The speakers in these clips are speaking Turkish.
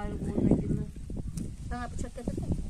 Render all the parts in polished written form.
gayrı koyuna girme. Sana bıçak getirdin mi?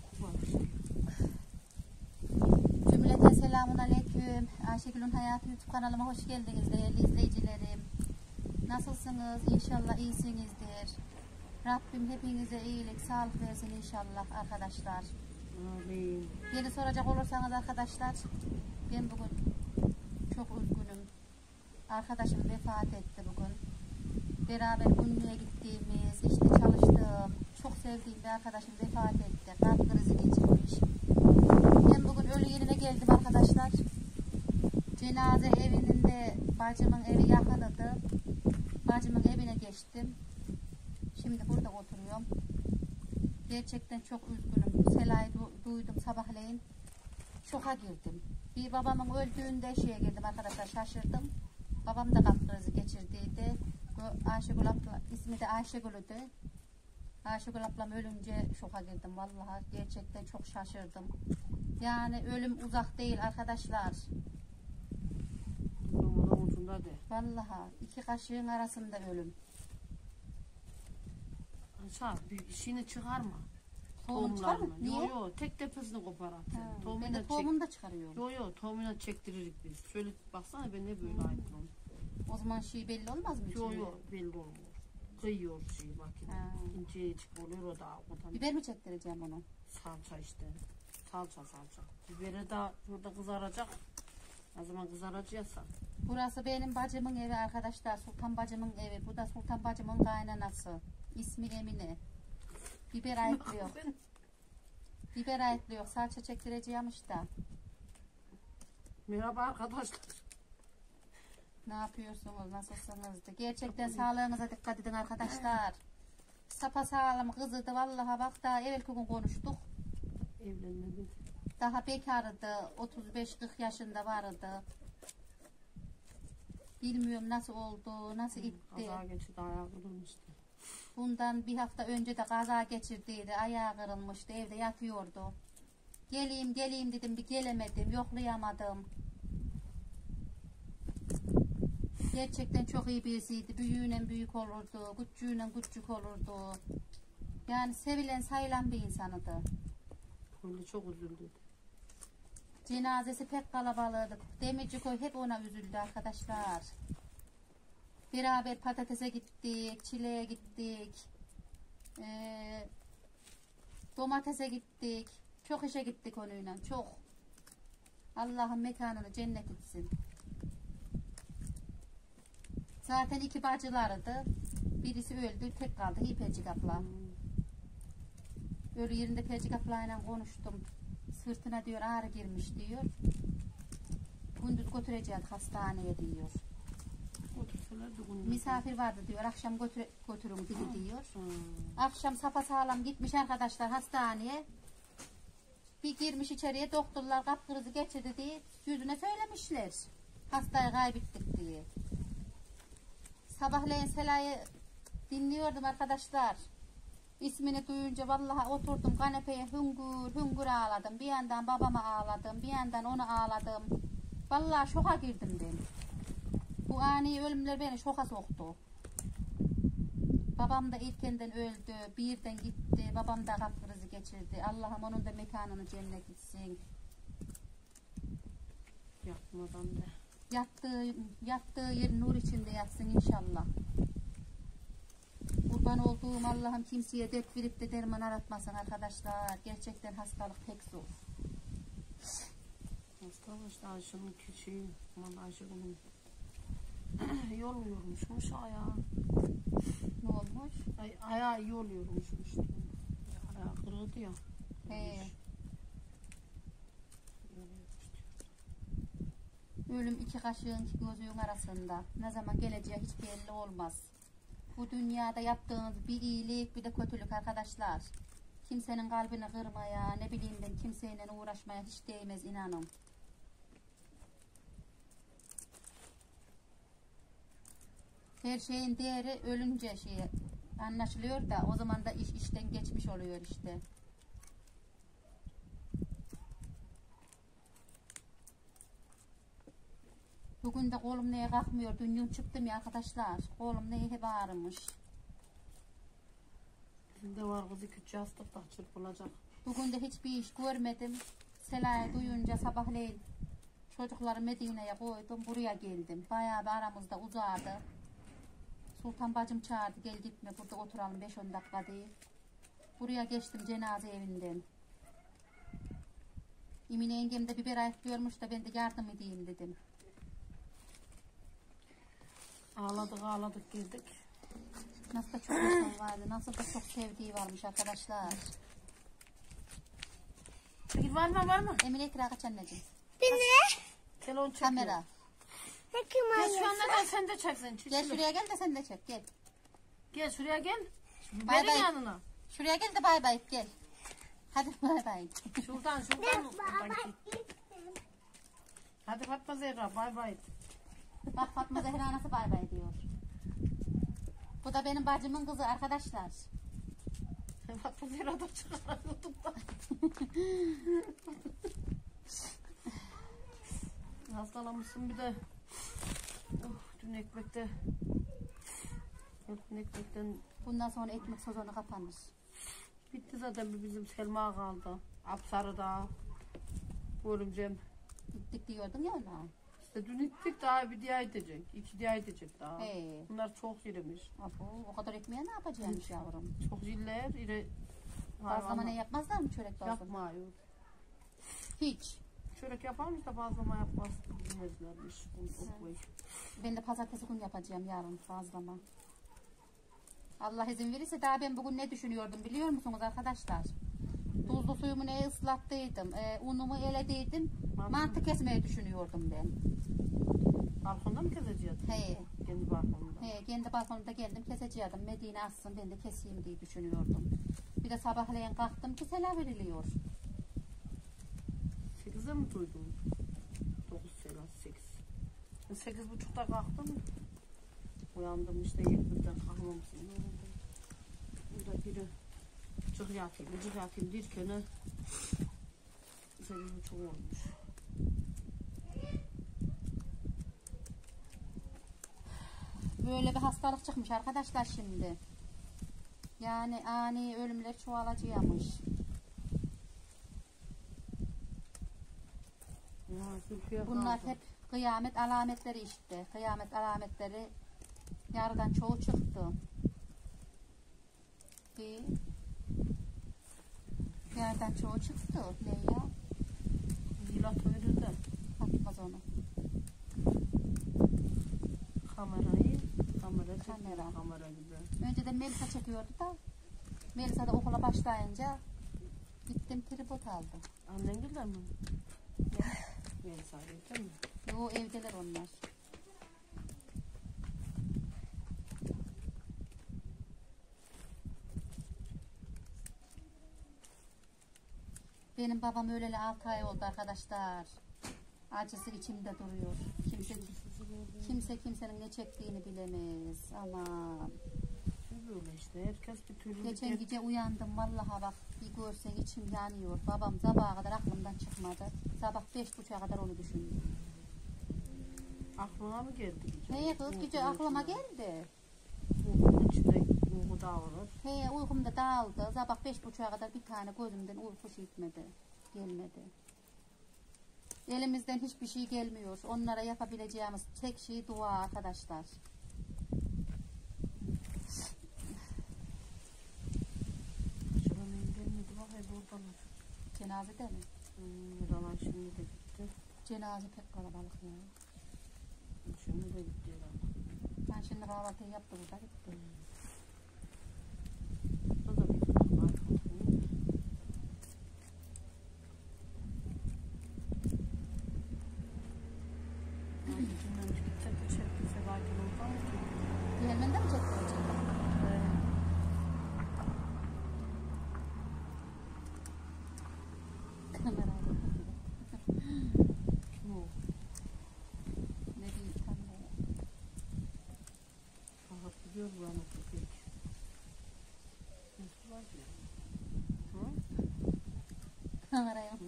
Cümleten selamun aleyküm. Ayşegül'ün Hayatı YouTube kanalıma hoş geldiniz değerli izleyicilerim. Nasılsınız? İnşallah iyisinizdir. Rabbim hepinize iyilik, sağlık versin inşallah arkadaşlar. Amin. Beni soracak olursanız arkadaşlar, ben bugün çok üzgünüm. Arkadaşım vefat etti bugün. Beraber Ünlü'ye gittiğimiz, işte çalıştığım, çok sevdiğim bir arkadaşım vefat etti. Kalp krizi geçirmiş. Ben bugün ölü yerine geldim arkadaşlar. Cenaze evinin de bacımın evi yakınıdı. Bacımın evine geçtim. Şimdi burada oturuyorum. Gerçekten çok üzgünüm. Selayı duydum sabahleyin. Şoka girdim. Bir babamın öldüğünde şeye girdim arkadaşlar, şaşırdım. Babam da kalp krizi geçirdiydi. Ayşegül abla, ismi de Ayşegül'üdü. Ayşegül ablam ölünce şoka girdim. Vallahi gerçekten çok şaşırdım. Yani ölüm uzak değil arkadaşlar. Vallahi iki kaşığın arasında ölüm. Aşağı bir işini çıkarma. Tohum çıkar mı? Niye? Yo tek tepesini kopar at. Ben de tohumunu da çıkarıyorum. Yo tohumunu çektiririk biz. Şöyle baksana ben ne böyle aydınım. O zaman şey belli olmaz mı? Yo belli olmuyor. Kıyıyor şey makine. İncecik oluyor o da. Biber mi çektireceğim onu? Salça işte. Salça. Biberi de burada kızaracak. O zaman kızaracaksa. Burası benim bacımın evi arkadaşlar. Sultan bacımın evi. Bu da Sultan bacımın kaynanası. İsmi Emine. Biber ayıklıyor. Biber ayıklıyor. Salça çektireceğim işte. Merhaba arkadaşlar. Ne yapıyorsunuz? Nasılsınız? Gerçekten sağlığınıza dikkat edin arkadaşlar. Sapasağlam kızıydı vallahi, bak daha evvelki gün konuştuk. Evlenmedi. Daha bekardı. 35-40 yaşında vardı. Bilmiyorum nasıl oldu, nasıl itti. Kaza geçti, ayağı kırılmıştı. Bundan bir hafta önce de kaza geçirdiydi. Ayağı kırılmıştı. Evde yatıyordu. Geleyim dedim, bir gelemedim. Yoklayamadım. Gerçekten çok iyi birisiydi. Büyüğüyle büyük olurdu. Küçüğüyle küçük olurdu. Yani sevilen sayılan bir insanıydı. Öyle çok üzüldü. Cenazesi pek kalabalıktı. Demircikoy hep ona üzüldü arkadaşlar. Beraber patatese gittik, çileğe gittik, domatese gittik. Çok işe gittik onunla, çok. Allah'ın mekanını cennet etsin. Zaten iki bacılarıydı. Birisi öldü, tek kaldı Percik abla. Ölü yerinde Percik ablayla konuştum. Sırtına diyor ağrı girmiş diyor. Gündüz götüreceğiz hastaneye diyor. Misafir vardı diyor, akşam götürün dedi diyor. Akşam sapasağlam gitmiş arkadaşlar hastaneye. Bir girmiş içeriye, doktorlar kalp krizi geçirdi diye yüzüne söylemişler. Hastayı kaybettik diye. Sabahleyin Sela'yı dinliyordum arkadaşlar. İsmini duyunca vallahi oturdum kanepeye hüngür ağladım. Bir yandan babama ağladım, bir yandan onu ağladım. Vallahi şoka girdim ben. Bu ani ölümler beni şoka soktu. Babam da erkenden öldü, birden gitti. Babam da kalp krizi geçirdi. Allah'ım onun da mekanını cennet etsin. Yapmadan da. Yattığı yer nur içinde yatsın inşallah. Kurban olduğum Allah'ım kimseye dert verip de derman aratmasın arkadaşlar. Gerçekten hastalık pek zor. Hastalık işte Ayşe'nin küçüğü. Aman Ayşe'nin yol yormuşmuş ayağı. Ne olmuş? Ayağı yol yormuşmuş. Ayağı kırıldı ya. Ölüm iki kaşığın iki gözüğün arasında. Ne zaman geleceği hiç belli olmaz. Bu dünyada yaptığınız bir iyilik bir de kötülük arkadaşlar. Kimsenin kalbini kırmaya, ne bileyim ben kimseyle uğraşmaya hiç değmez inanın. Her şeyin değeri ölünce anlaşılıyor da o zaman da iş işten geçmiş oluyor işte. Bugün de kolum neye kalkmıyor. Dün çıktım ya arkadaşlar. Kolum neye hep ağrımış. Bizde var kız 2-3 yastık da çırpılacak. Bugün de hiçbir iş görmedim. Sela'yı duyunca sabahleyin çocukları Medine'ye koydum. Buraya geldim. Bayağı bir aramızda uzadı. Sultan bacım çağırdı. Gel gitme burada oturalım 5-10 dakika değil. Buraya geçtim cenaze evinden. Emine yengem de biber ayıklıyormuş da ben de yardım edeyim dedim. Ağladık geldik. Nasıl da çok insan vardı. Nasıl da çok sevdiği varmış arkadaşlar. Peki var mı? Emine ikra kaç anneciğim. Gel onu çekiyor. Kamera. Gel şu anda da sen de çeksin. Gel şuraya gel de sen de çek gel. Gel şuraya gel. Bay Benim bay. yanına. Şuraya gel de bay bay gel. Hadi bay bay. Şuradan. Hadi Fatma Zehra bay bay. Bak Fatma Zehra nasıl bay bay diyor. Bu da benim bacımın kızı arkadaşlar. Fatma Zehra da çıkar YouTube'da. Hastalamışsın bir de. Dün ekmekten Bundan sonra ekmek sezonu kapanır. bitti zaten bizim Selma kaldı. Apsarı'da. Görümcem. Gittik diyordun ya ona. İşte dün gittik daha bir diye edecek. 2 diye edecek daha. He. Bunlar çok yürümüş. Abo, o kadar ekmeğe ne yapacağımmış yavrum? Çok yiller. Bazlama ne yapmazlar mı çörek bazlama? Yapmıyor. Hiç. Çörek yaparmış da bazlama yapmaz. Bilmezlermiş. Ben de pazartesi gün yapacağım yarın bazlama. Allah izin verirse daha ben bugün ne düşünüyordum biliyor musunuz arkadaşlar? Tuzlu suyumu neye ıslattıydım, unumu elediydim, mantı kesmeyi düşünüyordum ben. Balkonda mı keseceğiz? He. Kendi balkonda. He, kendi balkonumda geldim keseceğim. Medine assın ben de keseyim diye düşünüyordum. Bir de sabahleyin kalktım ki sela veriliyor. 8'e mi duydun? 9 sela 8. 8.30'da kalktım. Uyandım işte 7'den kalkmamışsın. Burada biri cık yatayım derken 8.30 olmuş. Böyle bir hastalık çıkmış arkadaşlar şimdi. Yani ani ölümler çoğalacakmış. Bunlar hep kıyamet alametleri işte. Kıyamet alametleri yarıdan çoğu çıktı. Yarıdan çoğu çıktı. Ne ya? Yılat verir de. Atmaz onu. Kamera gibi. Önceden Melisa çekiyordu da Melisa da okula başlayınca gittim tripod aldım. Annen gelir mi? Melisa değil mi? Yo evdeler onlar. Benim babam öleli 6 ay oldu arkadaşlar. Acısı içimde duruyor. Kimse kimsenin ne çektiğini bilemez. Aman. Böyle işte herkes bir türlü. Geçen gece uyandım vallahi bak bir görsen içim yanıyor. Babam sabaha kadar aklımdan çıkmadı. Sabah 5.30'a kadar onu düşündüm. Aklına mı geldi? He kız gece aklıma geldi. Uykumun içinde uyku dağılır. He uykum da dağıldı. Sabah 5.30'a kadar bir tane gözümden uyku gitmedi. Gelmedi. Elimizden hiçbir şey gelmiyor. Onlara yapabileceğimiz tek şey dua arkadaşlar. Şuranın gelmedi bak hep oradalar. Cenazede mi? Buralar şimdi de gitti. Cenaze pek kalabalık ya. Şimdi de gitti herhalde. Ben şimdi kahvaltıyı yaptım burada gitti. Burada da bir kızak var. Dinlenmiş gidecek bir çekti. Sebahattin oldu mu ki? Diğermende mi çektirecek? Kamerayla. Kim o? Ne diyeyim tam da. Fakat gidiyor bu ana köpek. Nasıl var ya? Hı? Kameraya.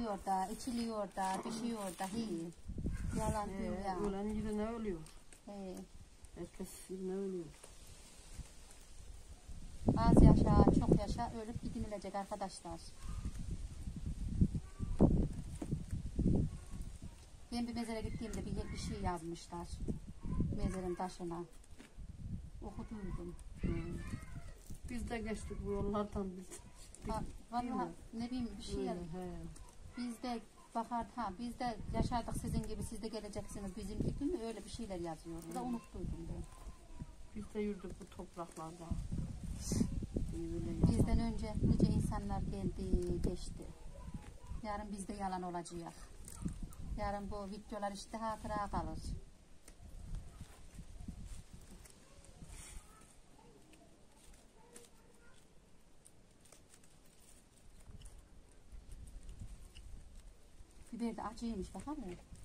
yeniyor da, içiliyor da, pişiyor da. Hi. Yalan diyor ya. Ölen yerine ölüyor. He. Herkes yerine ölüyor. Az yaşa, çok yaşa, ölüp gidinilecek arkadaşlar. Ben bir mezara gittiğimde bir şey yazmışlar. Mezarın taşına. Okuduydum. Biz de geçtik bu yollardan biz. Vallahi ne bileyim bir şey yazmış. Biz de bakar, biz de yaşardık sizin gibi, siz de geleceksiniz bizim gibi mi? Öyle bir şeyler yazıyor. Bu da unuttuydum ben. Biz de yürüdük bu topraklarda. Bizden önce nice insanlar geldi, geçti. Yarın bizde yalan olacak. Yarın bu videolar işte hatıra kalır. Biber de acıymış bakalım.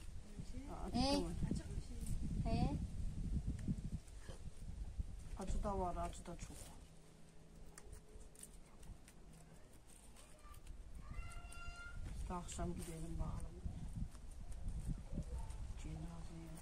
Acı da var, acı da çok. Biz de akşam gidelim bakalım. Cenazeye.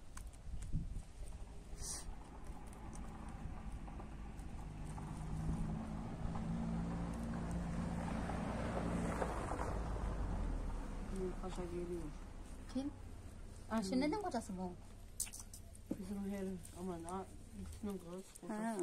Paşa geliyor. Kim? Ayşe neden kocası bu? Bizim her aman bütün kız. Ha.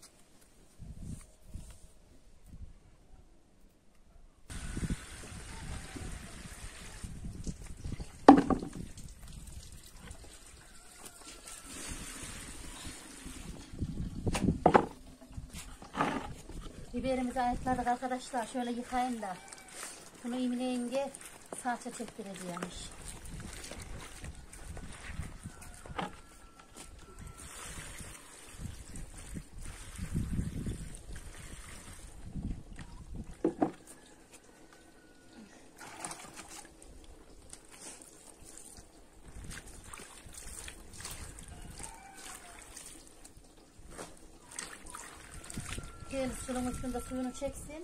Biberimizi ayıkladık arkadaşlar. Şöyle yıkayın da. Bunu Emine yenge salça çektireceğimiş. Gel şunun üstünde suyunu çeksin.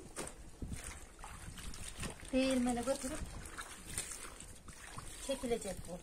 Değirmene götürüp çekilecek bu.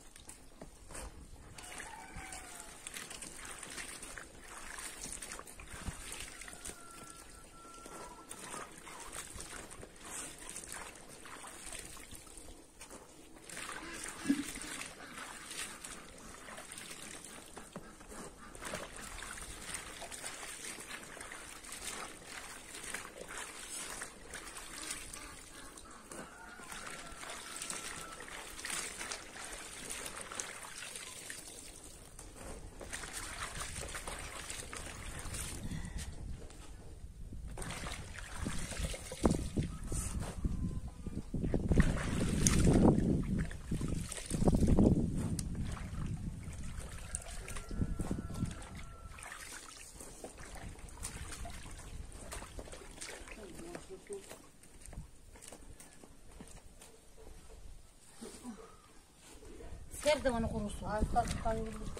Ser de onu kurusun. Arkadan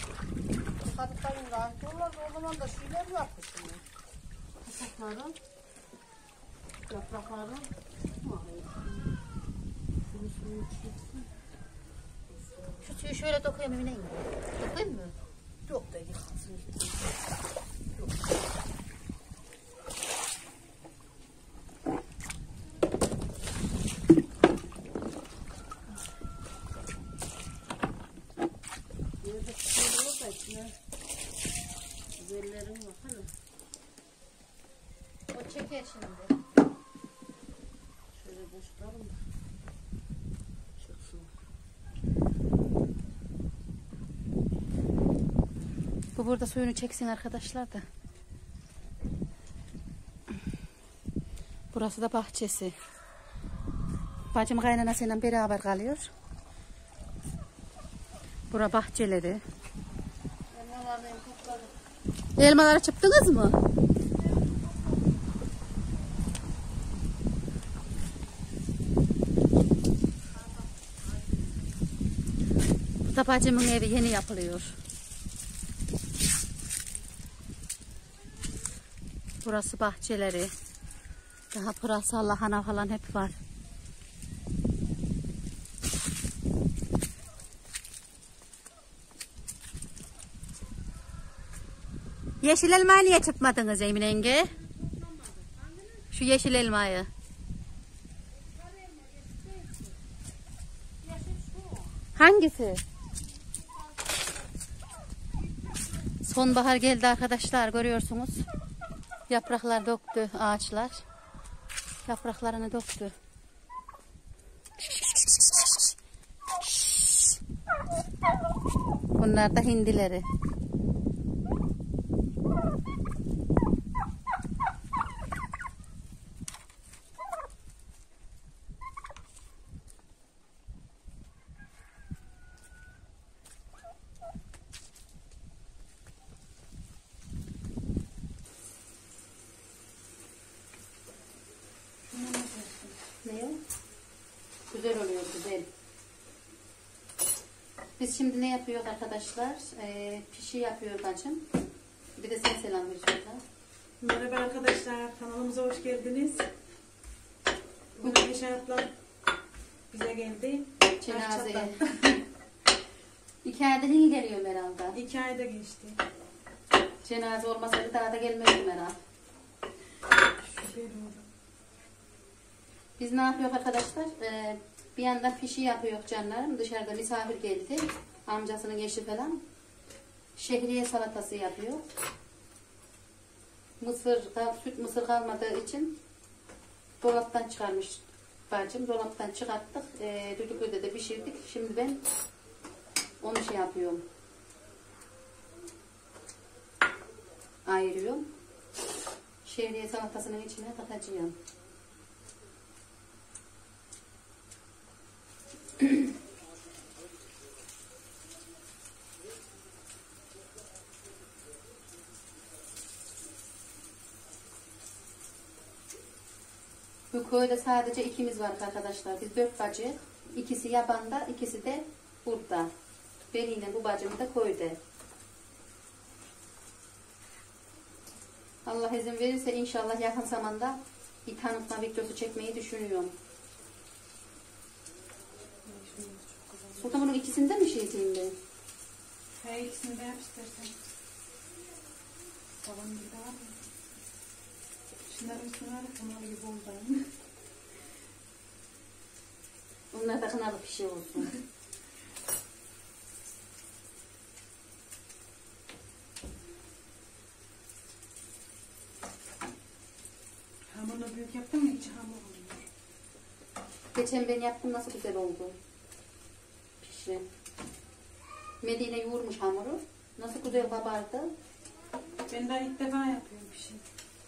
yollar o zaman da şeyler yapmışım. Kısakların, yaprakların. Şu suyu şöyle dokuyayım Emine yenge. Dokuyayım mı? Yok da yıkansın. Yok. Biberlerim var hani. O çeker şimdi. Şöyle boşlarım da. Çıksın. Bu burada suyunu çeksin arkadaşlar da. Burası da bahçesi. Bacım kaynanasıyla beraber kalıyor. Bura bahçeleri. Elmalarını topladım. Elmaları çıktınız mı? Bu da bacımın evi yeni yapılıyor. Burası bahçeleri. Daha pırasa, lahana falan hep var. Yeşil elmayı niye çırpmadınız Emine yenge? Şu yeşil elmayı. Hangisi? Sonbahar geldi arkadaşlar, görüyorsunuz. Yapraklar döktü ağaçlar. Yapraklarını döktü. Bunlar da hindileri. Ne o? Güzel oluyor, güzel. Biz şimdi ne yapıyoruz arkadaşlar? Pişi yapıyor bacım. Bir de sen selam ver şurada. Merhaba arkadaşlar, kanalımıza hoş geldiniz. Bugün Eşe ablam bize geldi. Cenazeye. 2 ayda yeni geliyor herhalde. 2 ayda geçti. Cenaze olmasaydı daha da gelmezdim herhalde. Şöyle oldu. Biz ne yapıyoruz arkadaşlar? Bir yandan pişi yapıyoruz canlarım. Dışarıda misafir geldi. Amcasının eşi falan. Şehriye salatası yapıyor. Süt mısır kalmadığı için dolaptan çıkarmış bacım. Dolaptan çıkarttık. Düdüklüde de pişirdik. Şimdi ben onu şey yapıyorum. Ayırıyorum. Şehriye salatasının içine katacağım. Bu köyde sadece ikimiz var arkadaşlar. Biz 4 bacı. İkisi yabanda, ikisi de burada. Benimle bu bacım da köyde. Allah izin verirse inşallah yakın zamanda bir tanıtma videosu çekmeyi düşünüyorum. Sultan bunun ikisinde mi şey diyeyim ben? Her ikisini de yap istersen. Babam gibi var mı? Şunların üstüne var, bunlar gibi oldu. Onlar da kınalı bir şey olsun. Hamurunu büyük yaptın mı hiç hamur olmuyor. Geçen ben yaptım, nasıl güzel oldu. Pişi. Medine yoğurmuş hamuru. Nasıl güzel kabardı. Ben daha ilk defa yapıyorum bir şey.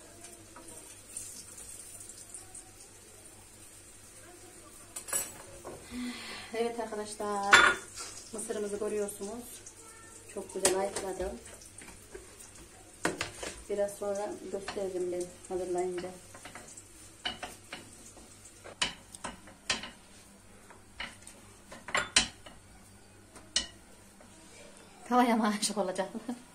Evet arkadaşlar, mısırımızı görüyorsunuz. Çok güzel ayıkladım. Biraz sonra gösteririm ben hazırlayınca. Tavaya mı aşık olacak?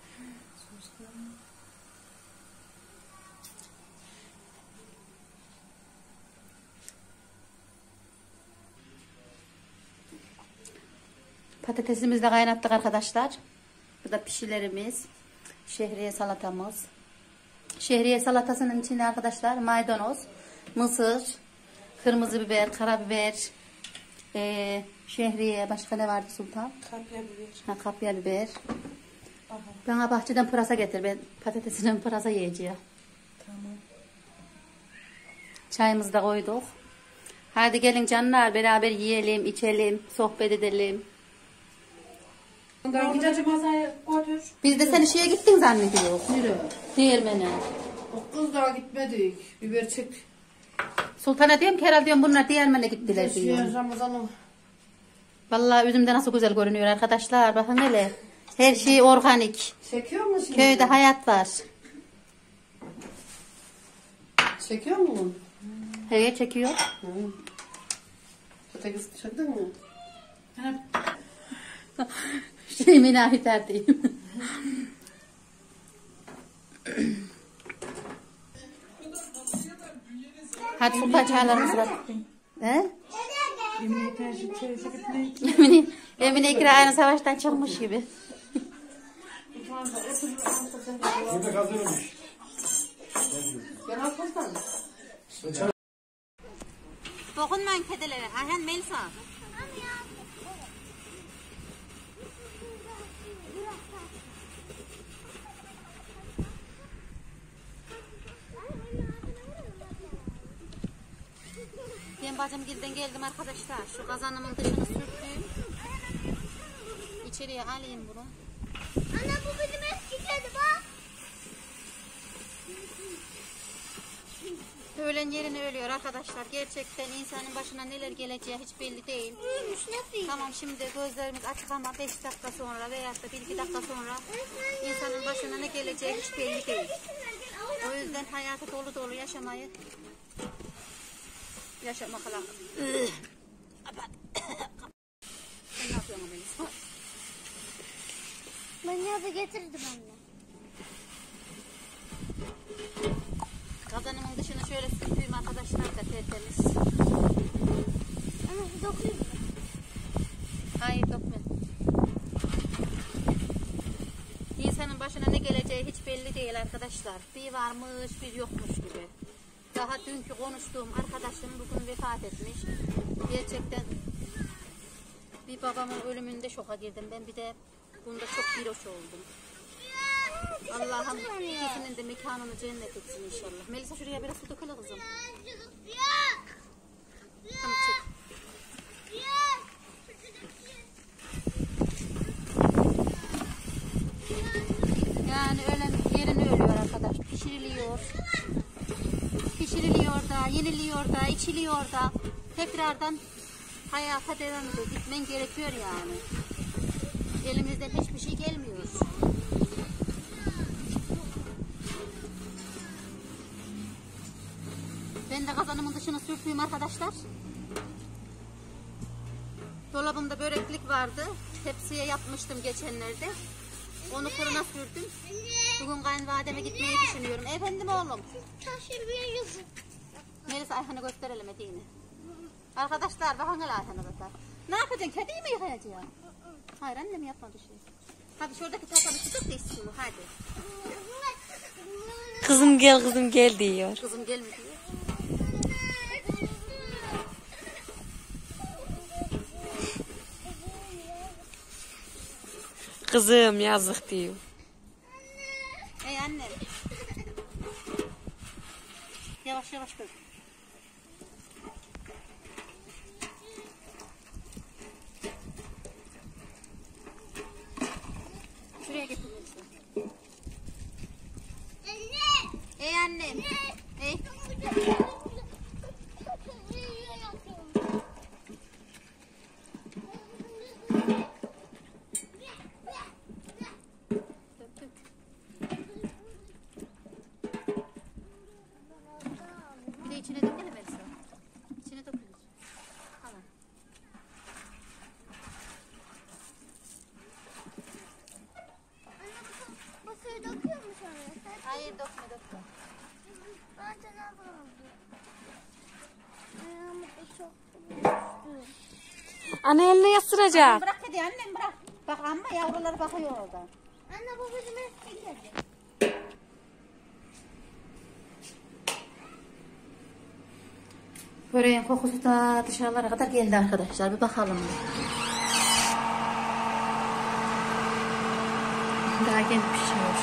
Patatesimizi de kaynattık arkadaşlar. Bu da pişilerimiz. Şehriye salatamız. Şehriye salatasının içinde arkadaşlar maydanoz, mısır, kırmızı biber, karabiber, şehriye, başka ne vardı Sultan? Kapya biber. Ha, kapya biber. Aha, Bana bahçeden pırasa getir. Ben patatesinden pırasa yiyeceğim. tamam. Çayımızı da koyduk. Hadi gelin canlar, beraber yiyelim, içelim, sohbet edelim. Gideceğim masaya götür. Biz de sen şeye gittin zannediyoruz. Nereye? Değirmene. O kız daha gitmedik. Biber çek. Sultan'a diyorum ki herhalde diyorum bunlar değirmene gittiler diyor. Ramazan'ı. Vallahi üzümde nasıl güzel görünüyor arkadaşlar. Bakın hele. Her şey organik. Çekiyor mu şimdi? Köyde hayat var. Çekiyor mu? Her çekiyor. Hı. Patates çektin mi? Şey minahiter diyeyim. Hadi Sultan çaylarımız var. He? Emine karşı çay sepetine. Emine İkra aynı savaştan çıkmış gibi. Şu anda oturuyor. Yemek hazırmış. Ben altırsam. Dokunmayın kedilere. Ayhan Melisa. Ben bacımgilden geldim arkadaşlar. Şu kazanımın dışını sürttüm. İçeriye alayım bunu. Ana bu benim eski kedi bak. Ölen yerine ölüyor arkadaşlar. Gerçekten insanın başına neler geleceği hiç belli değil. Neymiş nasıl? Tamam şimdi gözlerimiz açık ama 5 dakika sonra veya da 1-2 dakika sonra insanın başına ne geleceği hiç belli değil. O yüzden hayatı dolu dolu yaşamayı yaşamak lazım. Sen ne yapıyorsun Melisa? Ben yazı getirdim anne. Kazanımın dışını şöyle sürtüyüm arkadaşlar da tertemiz. Ama şu dokuyor. Hayır dökme. İnsanın başına ne geleceği hiç belli değil arkadaşlar. Bir varmış bir yokmuş gibi. Daha dünkü konuştuğum arkadaşım bugün vefat etmiş. Gerçekten bir babamın ölümünde şoka girdim. Ben bir de bunda çok biroş oldum. Allah'ım ikisinin de mekanını cennet etsin inşallah. Melisa şuraya biraz su döküle kızım. Tamam çık. Yani ölen yerini ölüyor arkadaş. Pişiriliyor. Pişiriliyor da, yeniliyor da, içiliyor da. Tekrardan hayata devam ediyor. Gitmen gerekiyor yani. Elimizden hiçbir şey gelmiyor. Ben de kazanımın dışını sürtüyüm arkadaşlar. Dolabımda böreklik vardı. Tepsiye yapmıştım geçenlerde. Onu fırına sürdüm. Bugün kayınvalideme gitmeyi düşünüyorum. Efendim oğlum. Taşı bir yazık. Melisa Ayhan'ı gösterelim Medine'yi. Arkadaşlar bakın hele Ayhan'a bakar. Ne yapacaksın? Kediyi mi yıkayacaksın? Hayır annem yapmadı şey. Hadi şuradaki tatanı tutup da içsin mi? Hadi. Kızım gel diyor. Kızım gelme diyor. Kızım yazık diyor. Ey annem. Yavaş yavaş koy. Şuraya getir. Anne. Ey annem. Ey. Bir de içine dökelim Elsa. İçine dökelim. Tamam. Anne bu suyu döküyor mu sonra? Hayır dökme dökme. Zaten ablam. Ayağımı da çok düştü. Ana eline yasıracak. Bırak hadi annem bırak. Bak amma yavrular bakıyor orada. Anne bu bizim eski kedi. Böreğin kokusu da dışarılara kadar geldi arkadaşlar. Bir bakalım. Daha yeni pişiyor.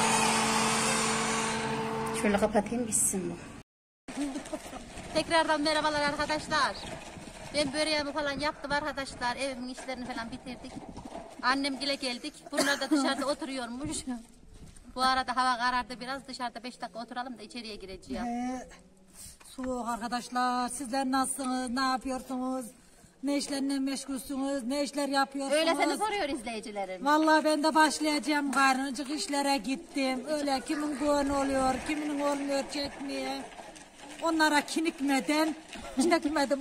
Şöyle kapatayım bitsin bu. Tekrardan merhabalar arkadaşlar. Ben böreğimi falan yaptım arkadaşlar. Evimin işlerini falan bitirdik. Annemgile geldik. Bunlar da dışarıda oturuyormuş. Bu arada hava karardı biraz. Dışarıda 5 dakika oturalım da içeriye gireceğim. Soğuk arkadaşlar. Sizler nasılsınız? Ne yapıyorsunuz? Ne işlerle meşgulsünüz? Ne işler yapıyorsunuz? Öyle seni soruyor izleyicilerim. Vallahi ben de başlayacağım. Karnıcık işlere gittim. Öyle kimin gönlü oluyor, kiminin olmuyor çekmeye. Onlara kinikmeden çekmedim.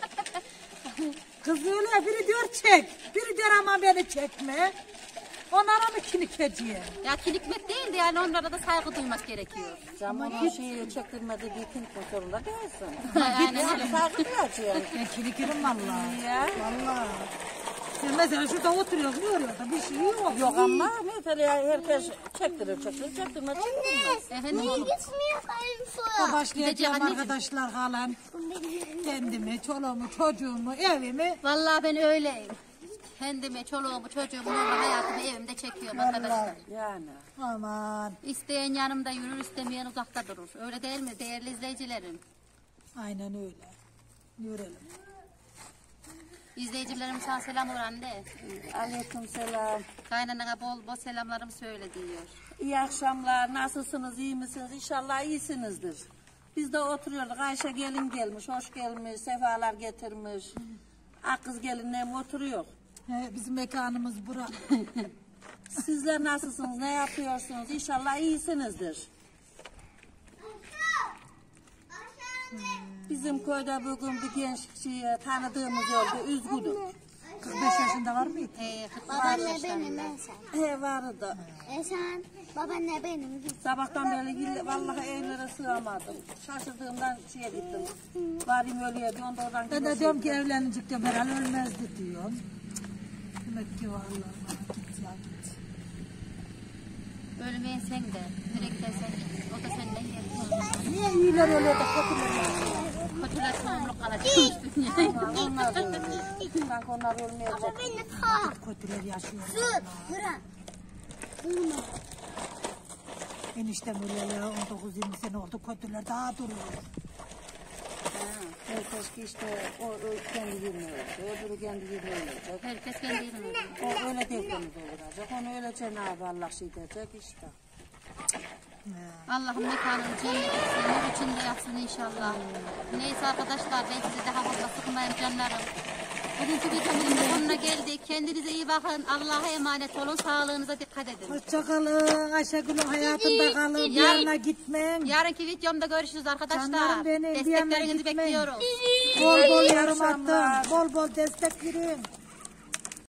Kız öyle biri diyor çek. Biri diyor ama beni çekme. Onlara mı kinikeceğim? Ya kinikmek değil de yani onlara da saygı duymak gerekiyor. Camını şeyi çektirmedi bir kinik motorunda gelsin. Aynen öyle. Saygı duyacaksın. Ben kinikerim vallahi. Vallahi. Sen mesela şurada oturuyorsun, ne oluyor da bir şey yok. Yok ama mesela herkes çektirmez. Efendim Niye oğlum. gitmiyor kayınsoya? Başlayacağım arkadaşlar kalan. Kendimi, çoluğumu, çocuğumu, evimi. Vallahi ben öyleyim. Kendimi, çoluğumu, çocuğumu, hayatımı evimde çekiyorum arkadaşlar. Yani. Aman. İsteyen yanımda yürür, istemeyen uzakta durur. Öyle değil mi değerli izleyicilerim? Aynen öyle. Görelim. İzleyicilerim sana selam olur anne. Aleykümselam. Kaynanana bol bol selamlarımı söyle diyor. İyi akşamlar. Nasılsınız? İyi misiniz? İnşallah iyisinizdir. Biz de oturuyorduk. Ayşe gelin gelmiş. Hoş gelmiş. Sefalar getirmiş. Kız gelinle oturuyor. Bizim mekanımız bura. Sizler nasılsınız? Ne yapıyorsunuz? İnşallah iyisinizdir. Bizim köyde bugün bir gençliğe tanıdığımız oldu. Üzgünüm. 45 yaşında var mıydı? 45 Babaanne yaşlarında. benim Esen. Vardı. Esen, babaanne benim. Sabahtan beri vallahi evlere sığamadım. Şaşırdığımdan şeye gittim. Varayım ölüye diyorum da oradan Ben de diyorum ki evlenecek diyorum herhalde ölmezdi diyorum. Demek ki vallahi git ya git. Ölmeyen sen de. Nereye gidersen git. O da senden gelir. Niye iyiler ölüyor da kötüler yaşıyor? Kötüler çoğunluk kalacakmış dünyaya. Onlar da ölüyor. Sanki onlar ölmeyecek. Beni ta. Kötüler yaşıyor. Dur, bırak. Eniştem öleli 19-20 sene oldu kötüler daha duruyor. Herkes ki işte o kendi yerine ölecek. Öbürü kendi yerine ölecek. Herkes kendi yerine ölüyor. O öyle devletimiz olacak. Onu öyle Cenab-ı Allah şey diyecek işte. Allah'ım mekanını cennet etsin, nur içinde yatsın inşallah. Neyse arkadaşlar ben sizi daha fazla sıkmayayım canlarım. Bugünkü videomuzun sonuna geldik. Kendinize iyi bakın. Allah'a emanet olun. Sağlığınıza dikkat edin. Hoşçakalın Ayşegül'ün hayatında kalın. Bir yana gitmeyin. Yarınki videomda görüşürüz arkadaşlar. Canlarım benim, bir yana Desteklerinizi gitmeyin. bekliyoruz. Bol bol yorum attım. Bol bol destek verin.